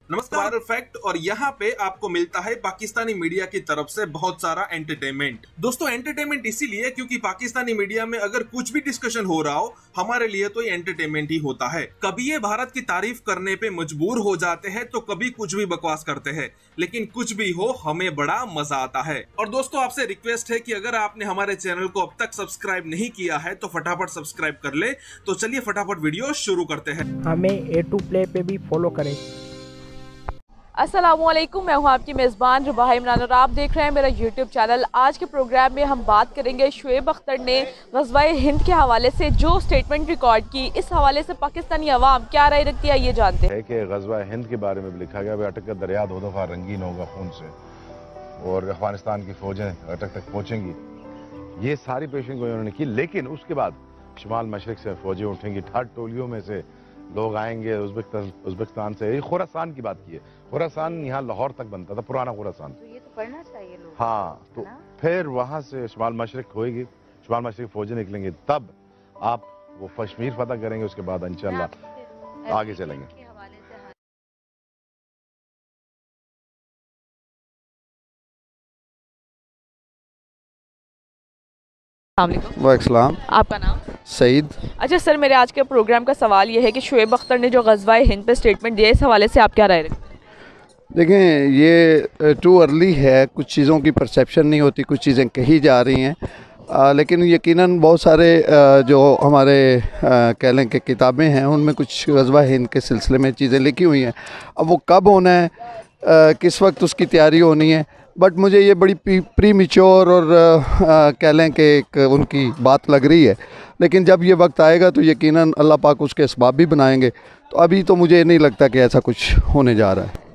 नमस्कार फैक्ट, और यहाँ पे आपको मिलता है पाकिस्तानी मीडिया की तरफ से बहुत सारा एंटरटेनमेंट। दोस्तों एंटरटेनमेंट इसीलिए क्योंकि पाकिस्तानी मीडिया में अगर कुछ भी डिस्कशन हो रहा हो हमारे लिए तो ये एंटरटेनमेंट ही होता है। कभी ये भारत की तारीफ करने पे मजबूर हो जाते हैं तो कभी कुछ भी बकवास करते हैं, लेकिन कुछ भी हो हमें बड़ा मजा आता है। और दोस्तों आपसे रिक्वेस्ट है कि अगर आपने हमारे चैनल को अब तक सब्सक्राइब नहीं किया है तो फटाफट सब्सक्राइब कर ले। तो चलिए फटाफट वीडियो शुरू करते हैं। हमें A2 प्ले पे भी फॉलो करें। अस्सलामुअलैकुम, मैं हूं आपकी मेज़बान रुबाहा इमरान और आप देख रहे हैं मेरा यूट्यूब चैनल। आज के प्रोग्राम में हम बात करेंगे शुएब अख्तर ने ग़ज़वा-ए हिंद के हवाले से जो स्टेटमेंट रिकॉर्ड की, इस हवाले से पाकिस्तानी अवाम क्या राय रखती है ये जानते हैं। कि ग़ज़वा-ए हिंद के बारे में लिखा गया अटक का दरिया दो दफ़ा रंगीन होगा खून से और अफगानिस्तान की फ़ौजें अटक तक पहुँचेंगी। ये सारी पेशेंगोई उन्होंने की, लेकिन उसके बाद शुमाल मशरिक से फ़ौजें उठेंगी, 8 टोलियों में से लोग आएंगे उज़्बेकिस्तान से। ये खुरासान की बात की है। खुरासान यहाँ लाहौर तक बनता था, पुराना खुरासान। तो ये तो पढ़ना चाहिए लोग। हाँ, तो फिर वहाँ से शुमाल मशरिक होएगी, शुमाल मशरिक फौजें निकलेंगी, तब आप वो कश्मीर फतह करेंगे, उसके बाद इंशाल्लाह आगे चलेंगे। वालेकुम, आपका नाम? सईद। अच्छा सर, मेरे आज के प्रोग्राम का सवाल ये है कि शुएब अख्तर ने जो ग़ज़वा-ए हिंद पे स्टेटमेंट दिया, इस हवाले से आप क्या राय रखते हैं? देखें, ये टू अर्ली है, कुछ चीज़ों की परसेप्शन नहीं होती, कुछ चीज़ें कही जा रही हैं, लेकिन यकीनन बहुत सारे जो हमारे कह लें कि किताबें हैं उनमें कुछ ग़ज़वा-ए हिंद के सिलसिले में चीज़ें लिखी हुई हैं। अब वो कब होना है, किस वक्त उसकी तैयारी होनी है, बट मुझे ये बड़ी प्री मैच्योर और कह लें कि एक उनकी बात लग रही है। लेकिन जब ये वक्त आएगा तो यकीनन अल्लाह पाक उसके असबाब भी बनाएंगे। तो अभी तो मुझे नहीं लगता कि ऐसा कुछ होने जा रहा है।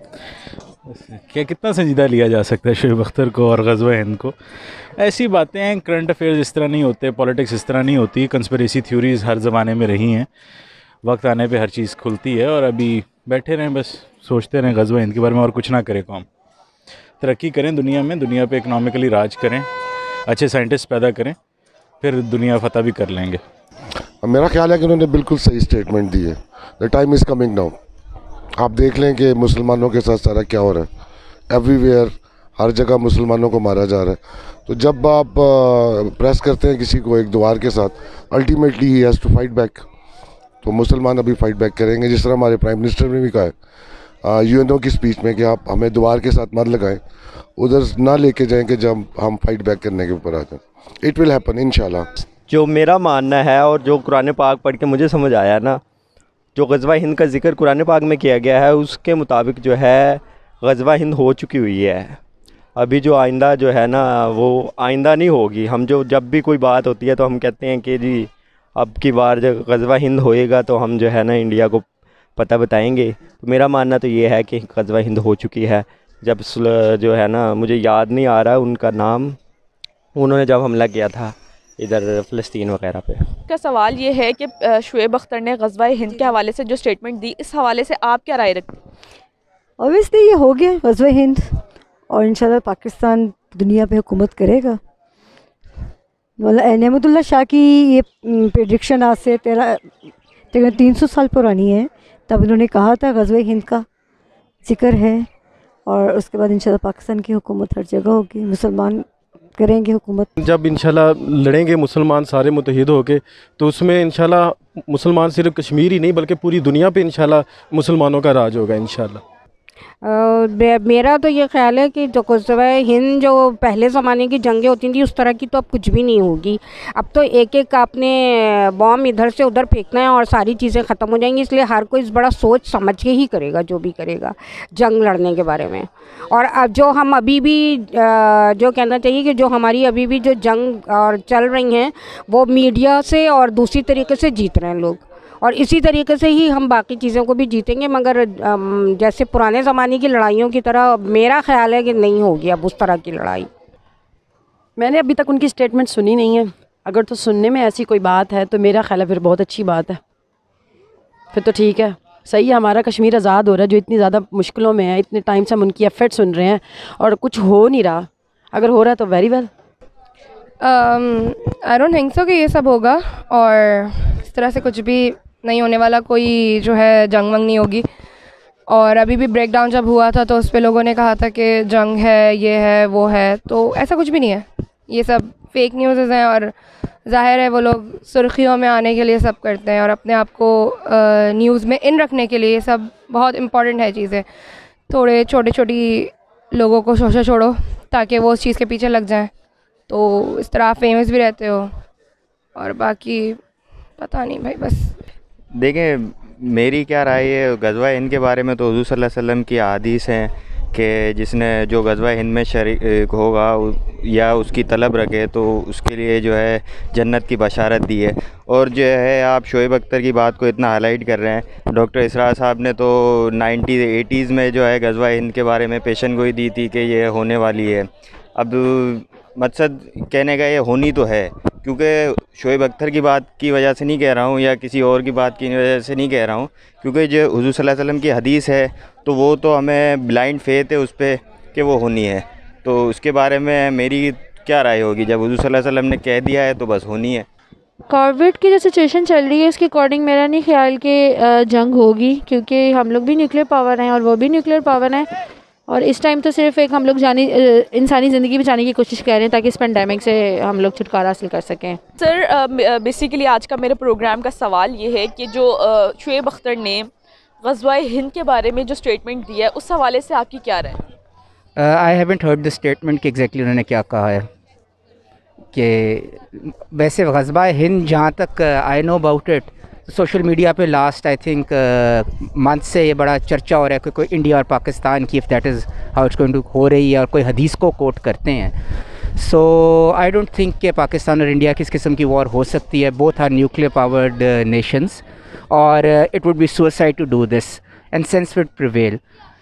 क्या कितना संजीदा लिया जा सकता है शुएब अख्तर को और ग़ज़वा-ए हिंद को? ऐसी बातें हैं, करंट अफेयर्स इस तरह नहीं होते, पॉलिटिक्स इस तरह नहीं होती, कंस्पिरेसी थ्योरीज़ हर ज़माने में रही हैं। वक्त आने पे हर चीज़ खुलती है और अभी बैठे रहें, बस सोचते रहें ग़ज़वा-ए हिंद के बारे में और कुछ ना करें। कौम तरक्की करें दुनिया में, दुनिया पे इकनॉमिकली राज करें, अच्छे साइंटिस्ट पैदा करें, फिर दुनिया फतह भी कर लेंगे। मेरा ख्याल है कि उन्होंने बिल्कुल सही स्टेटमेंट दी है। The time is coming now. आप देख लें कि मुसलमानों के साथ सारा क्या हो रहा है। एवरीवेयर, हर जगह मुसलमानों को मारा जा रहा है। तो जब आप प्रेस करते हैं किसी को एक दीवार के साथ, ultimately he has to fight back. तो मुसलमान अभी फाइट बैक करेंगे, जिस तरह हमारे प्राइम मिनिस्टर ने भी कहा है यूएनओ की स्पीच में कि आप हमें दीवार के साथ मत लगाएं, उधर ना लेके जाएं कि जब हम फाइट बैक करने के ऊपर आते हैं। इट विल हैपन इंशाल्लाह। जो मेरा मानना है और जो कुरान पाक पढ़ के मुझे समझ आया ना, जो ग़ज़वा-ए हिंद का जिक्र कुरान पाक में किया गया है उसके मुताबिक जो है ग़ज़वा-ए हिंद हो चुकी हुई है। अभी जो आइंदा जो है ना वो आइंदा नहीं होगी। हम जब भी कोई बात होती है तो हम कहते हैं कि जी अब की बार जब ग़ज़वा-ए हिंद होएगा तो हम जो है ना इंडिया को पता बताएंगे। तो मेरा मानना तो ये है कि ग़ज़वा-ए हिंद हो चुकी है। जब जो है ना, मुझे याद नहीं आ रहा उनका नाम, उन्होंने जब हमला किया था इधर फ़लस्तीन वगैरह पे। का सवाल ये है कि शुएब अख्तर ने ग़ज़वा-ए हिंद के हवाले से जो स्टेटमेंट दी, इस हवाले से आप क्या राय रखते हैं? ऑब्वियसली ये हो गया ग़ज़वा-ए हिंद और इंशाल्लाह पाकिस्तान दुनिया पे हुकूमत करेगा। नेमतुल्लाह शाह की ये प्रेडिक्शन आज से 300 साल पुरानी है। तब इन्होंने कहा था ग़ज़वा-ए हिंद का जिक्र है और उसके बाद इंशाल्लाह पाकिस्तान की हुकूमत हर जगह होगी, मुसलमान करेंगे हुकूमत। जब इंशाल्लाह लड़ेंगे मुसलमान सारे मुत्तहिद होके, तो उसमें इंशाल्लाह मुसलमान सिर्फ कश्मीर ही नहीं बल्कि पूरी दुनिया पे इंशाल्लाह मुसलमानों का राज होगा इंशाल्लाह। मेरा तो ये ख्याल है कि जो ग़ज़वा-ए हिंद जो पहले ज़माने की जंगें होती थी उस तरह की तो अब कुछ भी नहीं होगी। अब तो एक एक आपने बॉम्ब इधर से उधर फेंकना है और सारी चीज़ें ख़त्म हो जाएंगी। इसलिए हर कोई बड़ा सोच समझ के ही करेगा जो भी करेगा जंग लड़ने के बारे में। और अब जो हम अभी भी जो कहना चाहिए कि जो हमारी अभी भी जो जंग और चल रही हैं वो मीडिया से और दूसरी तरीके से जीत रहे हैं लोग, और इसी तरीके से ही हम बाकी चीज़ों को भी जीतेंगे। मगर जैसे पुराने ज़माने की लड़ाइयों की तरह मेरा ख्याल है कि नहीं होगी अब उस तरह की लड़ाई। मैंने अभी तक उनकी स्टेटमेंट सुनी नहीं है। अगर तो सुनने में ऐसी कोई बात है तो मेरा ख्याल है फिर बहुत अच्छी बात है, फिर तो ठीक है, सही है। हमारा कश्मीर आज़ाद हो रहा है जो इतनी ज़्यादा मुश्किलों में है, इतने टाइम से हम उनकी एफर्ट सुन रहे हैं और कुछ हो नहीं रहा। अगर हो रहा है तो very well. I don't think so कि ये सब होगा और इस तरह से कुछ भी नहीं होने वाला, कोई जो है जंग वंग नहीं होगी। और अभी भी ब्रेक डाउन जब हुआ था तो उस पर लोगों ने कहा था कि जंग है, ये है, वो है, तो ऐसा कुछ भी नहीं है। ये सब फेक न्यूज़ हैं और ज़ाहिर है वो लोग सुर्खियों में आने के लिए सब करते हैं और अपने आप को न्यूज़ में इन रखने के लिए। ये सब बहुत इम्पॉर्टेंट है चीज़ें। थोड़े छोटी लोगों को शोशा छोड़ो ताकि वो उस चीज़ के पीछे लग जाएं, तो इस तरह आप फेमस भी रहते हो। और बाकी पता नहीं भाई, बस देखें मेरी क्या राय है गज़वा हिंद के बारे में। तो हुज़ूर सल्लल्लाहु अलैहि वसल्लम की हदीस हैं कि जिसने जो गज़वा हिंद में शरीक होगा या उसकी तलब रखे तो उसके लिए जो है जन्नत की बशारत दी है। और जो है आप शोएब अख्तर की बात को इतना हाईलाइट कर रहे हैं, डॉक्टर इसरार साहब ने तो 90s में जो है गज़वा हिंद के बारे में पेशन गोई दी थी कि ये होने वाली है। अब मकसद कहने का ये होनी तो है, क्योंकि शोएब अख्तर की बात की वजह से नहीं कह रहा हूँ या किसी और की बात की वजह से नहीं कह रहा हूँ, क्योंकि जो हुज़ूर सल्लल्लाहु अलैहि वसल्लम की हदीस है तो वो तो हमें ब्लाइंड फेथ है उस पर कि वो होनी है। तो उसके बारे में मेरी क्या राय होगी, जब हुज़ूर सल्लल्लाहु अलैहि वसल्लम ने कह दिया है तो बस होनी है। कोविड की जो सिचुएशन चल रही है उसके अकॉर्डिंग मेरा नहीं ख्याल कि जंग होगी, क्योंकि हम लोग भी न्यूक्लियर पावर हैं और वो भी न्यूक्लियर पावर हैं। और इस टाइम तो सिर्फ एक हम लोग इंसानी ज़िंदगी बचाने की कोशिश कर रहे हैं ताकि इस पेंडेमिक से हम लोग छुटकारा हासिल कर सकें। सर बेसिकली आज का मेरे प्रोग्राम का सवाल ये है कि जो शोएब अख्तर ने ग़ज़वा हिंद के बारे में जो स्टेटमेंट दिया है उस हवाले से आपकी क्या राय है? I haven't heard the statement कि एग्जैक्टली उन्होंने क्या कहा है। कि वैसे ग़ज़वा हिंद जहाँ तक I know about it, social media पे लास्ट आई थिंक मंथ से ये बड़ा चर्चा हो रहा है कि कोई इंडिया और पाकिस्तान की, if that is how it's going to हो रही है और कोई हदीस को कोट करते हैं। सो आई डोंट थिंक कि पाकिस्तान और इंडिया किस किस्म की वॉर हो सकती है। Both are nuclear powered nations और it would be suicide to do this and sense would prevail.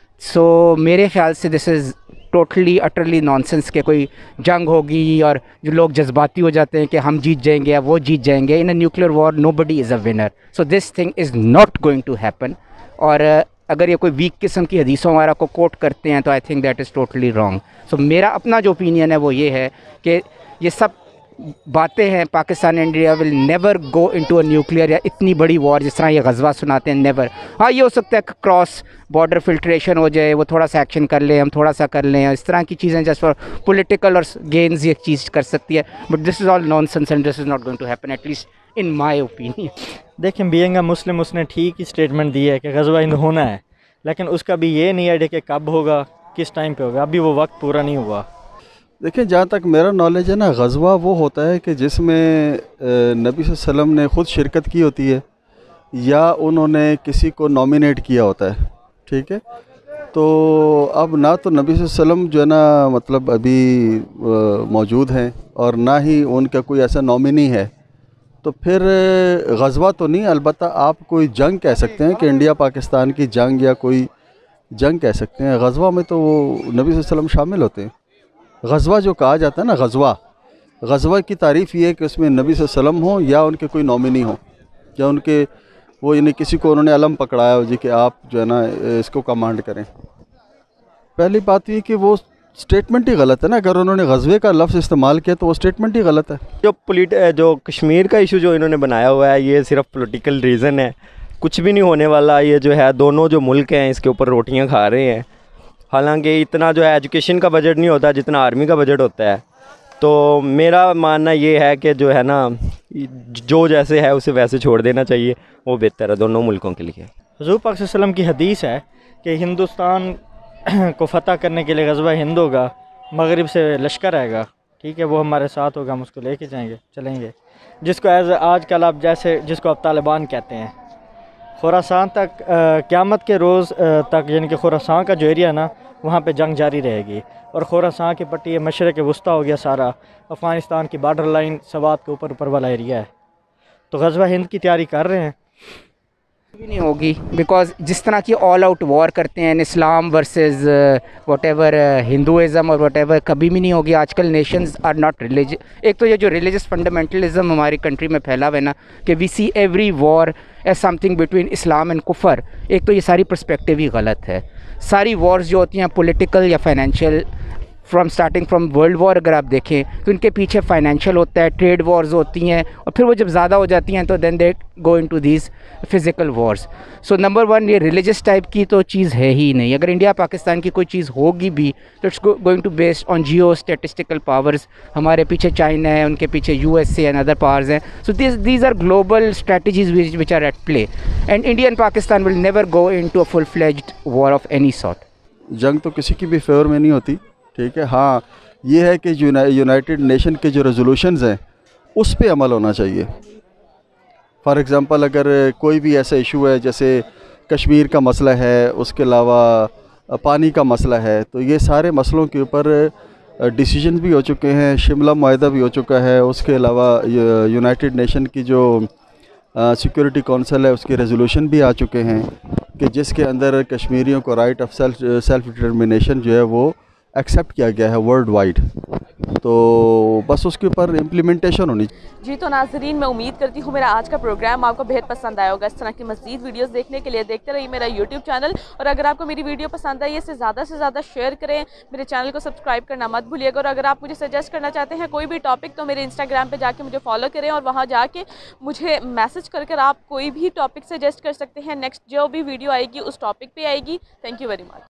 So मेरे ख्याल से this is totally utterly nonsense के कोई जंग होगी और जो लोग जज्बाती हो जाते हैं कि हम जीत जाएंगे या वो जीत जाएंगे। In a nuclear war nobody is a winner, so this thing is not going to happen. और अगर ये कोई वीक किस्म की हदीसों वगैरह को कोट करते हैं तो I think that is totally wrong. So मेरा अपना जो ओपिनियन है वो ये है कि ये सब बातें हैं, Pakistan and India will never go into a nuclear या इतनी बड़ी वॉर जिस तरह ये ग़ज़वा सुनाते हैं, नेवर। हाँ ये हो सकता है कि क्रॉस बॉर्डर फिल्ट्रेशन हो जाए, वो थोड़ा सा एक्शन कर लें, हम थोड़ा सा कर लें, इस तरह की चीज़ें जस्ट फॉर पॉलिटिकल और गेन्स ये चीज़ कर सकती है। But this is all nonsense and this is not going to happen, at least in my opinion. देखें बीइंग अ मुस्लिम उसने ठीक ही स्टेटमेंट दी है कि ग़ज़वा हिंद होना है, लेकिन उसका भी ये नहीं है कि कब होगा, किस टाइम पे होगा, अभी वो वक्त पूरा नहीं हुआ। देखिए जहाँ तक मेरा नॉलेज है ना, ग़ज़वा वो होता है कि जिसमें नबी सल्लल्लाहु अलैहि वसल्लम ने ख़ुद शिरकत की होती है या उन्होंने किसी को नॉमिनेट किया होता है, ठीक है। तो अब ना तो नबी सल्लल्लाहु अलैहि वसल्लम जो है ना मतलब अभी मौजूद हैं और ना ही उनका कोई ऐसा नॉमिनी है, तो फिर ग़ज़वा तो नहीं, अलबत्ता आप कोई जंग कह सकते हैं कि इंडिया पाकिस्तान की जंग या कोई जंग कह सकते हैं। ग़ज़वा में तो वो नबी सल्लल्लाहु अलैहि वसल्लम शामिल होते हैं। ग़ज़वा जो कहा जाता है ना, ग़ज़वा की तारीफ़ ये है कि उसमें नबी सल्लल्लाहु अलैहि वसल्लम हो या उनके कोई नॉमिनी हो या उनके वो यानी किसी को उन्होंने अलम पकड़ाया हो जी कि आप जो है ना इसको कमांड करें। पहली बात ये कि वो स्टेटमेंट ही गलत है ना, अगर उन्होंने ग़ज़वे का लफ्ज़ इस्तेमाल किया तो वो स्टेटमेंट ही गलत है। जो कश्मीर का इशू जो इन्होंने बनाया हुआ है ये सिर्फ पॉलिटिकल रीज़न है, कुछ भी नहीं होने वाला। ये जो है दोनों जो मुल्क हैं इसके ऊपर रोटियां खा रहे हैं। हालांकि इतना जो है एजुकेशन का बजट नहीं होता जितना आर्मी का बजट होता है। तो मेरा मानना ये है कि जो है ना जो जैसे है उसे वैसे छोड़ देना चाहिए, वो बेहतर है दोनों मुल्कों के लिए। हुज़ूर पाक सल्लल्लाहु अलैहि वसल्लम की हदीस है कि हिंदुस्तान को फ़तह करने के लिए ग़ज़वा हिंद होगा, मगरिब से लश्कर आएगा, ठीक है, वो हमारे साथ होगा, हम उसको लेके चलेंगे। जिसको आजकल आप जैसे जिसको आप तालिबान कहते हैं, खुरासान तक क़यामत के रोज़ तक यानी कि खुरासान का जो एरिया ना वहाँ पे जंग जारी रहेगी। और खुरासान की पट्टी मशरक़ वस्ता हो गया सारा, अफ़गानिस्तान की बॉर्डर लाइन सवात के ऊपर वाला एरिया है। तो ग़ज़वा हिंद की तैयारी कर रहे हैं, भी नहीं होगी बिकॉज जिस तरह की ऑल आउट वॉर करते हैं इस्लाम वर्सेस व्हाटएवर हिंदुइज़म और व्हाटएवर, कभी भी नहीं होगी। आजकल नेशंस आर नॉट रिलीजियस। एक तो ये जो रिलीजियस फंडामेंटलिज्म हमारी कंट्री में फैला हुआ है ना कि we see every war as something between Islam and कुफर, एक तो ये सारी पर्सपेक्टिव ही गलत है। सारी वॉर्स जो होती हैं पॉलिटिकल या financial starting from world war अगर आप देखें तो इनके पीछे फाइनेंशियल होता है, ट्रेड वॉर्स होती हैं, और फिर वो जब ज़्यादा हो जाती हैं तो then they go into these physical wars. So number one, ये रिलीजियस टाइप की तो चीज़ है ही नहीं। अगर इंडिया पाकिस्तान की कोई चीज़ होगी भी तो it's going to based on geo statistical powers. हमारे पीछे चाइना है, उनके पीछे USA एंड अदर पावर्स हैं। So these are global strategies which are at play, and India and Pakistan will never go into a full fledged war of any sort. जंग तो किसी की भी फेवर में नहीं होती, ठीक है। हाँ, ये है कि यूनाइटेड नेशन के जो रेजोल्यूशंस हैं उस पे अमल होना चाहिए। फॉर एग्ज़ाम्पल, अगर कोई भी ऐसा इशू है जैसे कश्मीर का मसला है, उसके अलावा पानी का मसला है, तो ये सारे मसलों के ऊपर डिसीजन भी हो चुके हैं, शिमला मुआहदा भी हो चुका है। उसके अलावा यूनाइटेड नेशन की जो सिक्योरिटी काउंसिल है उसके रेजोल्यूशन भी आ चुके हैं कि जिसके अंदर कश्मीरियों को राइट ऑफ सेल्फ डिटर्मिनेशन जो है वो एक्सेप्ट किया गया है वर्ल्ड वाइड। तो बस उसके ऊपर इम्प्लीमेंटेशन होनी। जी तो नाजरीन, मैं उम्मीद करती हूँ मेरा आज का प्रोग्राम आपको बेहद पसंद आया होगा। इस तरह की मज़ीद वीडियोस देखने के लिए देखते रहिए मेरा YouTube चैनल, और अगर आपको मेरी वीडियो पसंद आई इसे ज़्यादा से ज़्यादा शेयर करें। मेरे चैनल को सब्सक्राइब करना मत भूलिएगा, और अगर आप मुझे सजेस्ट करना चाहते हैं कोई भी टॉपिक तो मेरे Instagram पर जाके मुझे फॉलो करें, और वहाँ जाके मुझे मैसेज कर आप कोई भी टॉपिक सजेस्ट कर सकते हैं। नेक्स्ट जो भी वीडियो आएगी उस टॉपिक पर आएगी। Thank you very much.